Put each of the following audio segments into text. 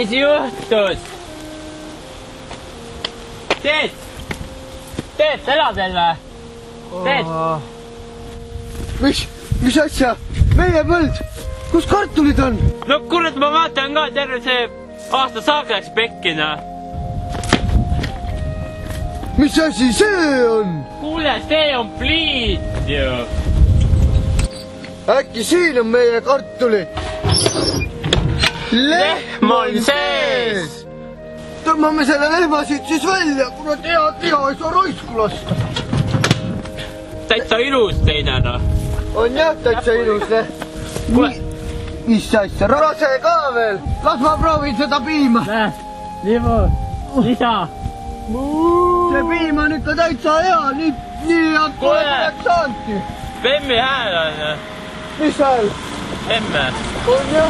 mis juhtus? Teet, sa elad veel või? Teet? Mis asja? Meie põld? Kus kartulid on? No kurat, ma vaatan ka, terve see aasta saak läks pekkina. Mis asi see on? Kuule, see on pliit ju. Äkki siin on meie kartulid? Lehm on sees! Tõmbame selle lehma siit siis välja, kuna head liha ei saa raisku lasta. Täitsa ilus teine, noh. On jah, täitsa ilus lehm. Mis asja, rase ka veel. Las ma proovin seda piima. Liivu, lisa. See piim on ikka täitsa hea, nii head pole poleks saanudki. Bemmi hääl on. Mis hääl? Bemme. On jah.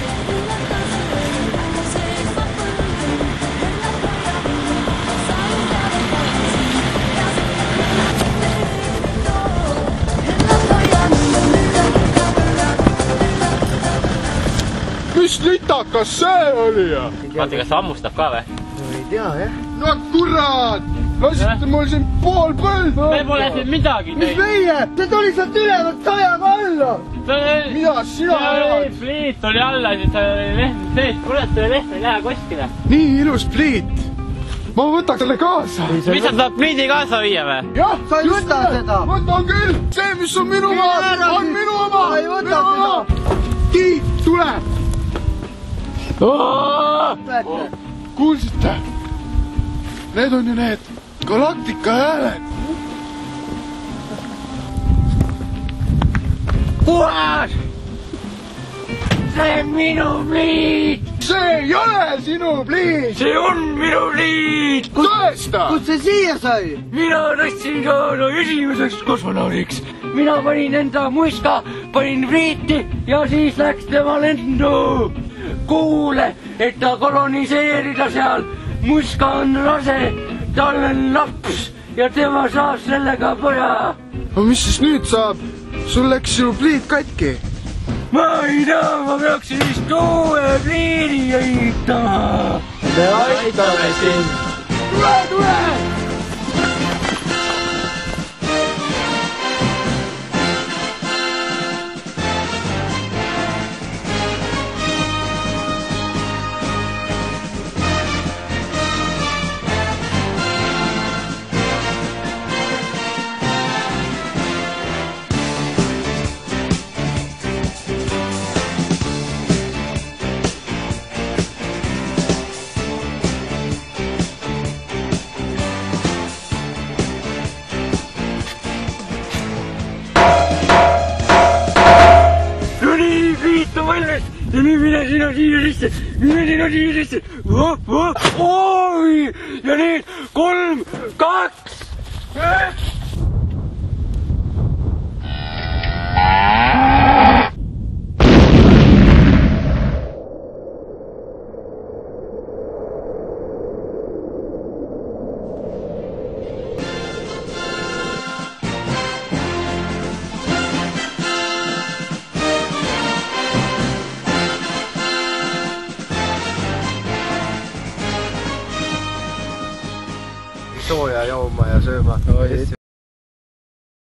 Mis litakas see oli? Vaata, kas hammustab ka või? No ei tea, jah. No kurat! Lasite mul siin pool põlda! Me pole siin midagi Mis teinud. meie? See tuli sealt ülevalt sajaga alla. Mida sina elad? Pliit oli alla, siis oli lehm sees. Kurat, selle lehm ei lähe kuskile. Nii ilus pliit! Ma võtaks selle kaasa! Mis sa tahad pliidi kaasa viia või? Jah, Sa ei võta seda. Võtan küll! See, mis on minu oma, on minu oma! Sa ei võta seda. Tiit, tule! Kuulsite? Need on ju need galaktika hääled. Kurat! See on minu pliit! See ei ole sinu pliit! See on minu pliit! Tõesta! Kust see siia sai? Mina tahtsin saada esimeseks kosmonaudiks. Mina panin enda muiska, panin pliiti ja siis läks tema lendu. Kuule, et ta koloniseerida seal. Muska on rase, tal on laps ja tema saab sellega poja. No mis siis nüüd saab? Sul läks ju pliit katki. Ma ei tea, ma peaksin vist uue pliidi ehitama. Me aitame sind. Tule! Ja nüüd mine sina siia sisse, oi! Ja nüüd 3, 2, 1. Sooja jooma ja sööma.